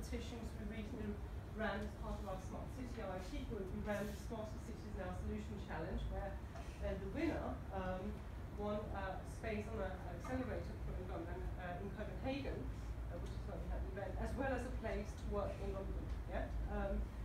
competitions we recently ran as part of our Smart City IoT group. We ran the Smarter Cities Now Solution Challenge, where the winner won space on an accelerator program in Copenhagen, which is where we had the event, as well as a place to work in London. Yeah?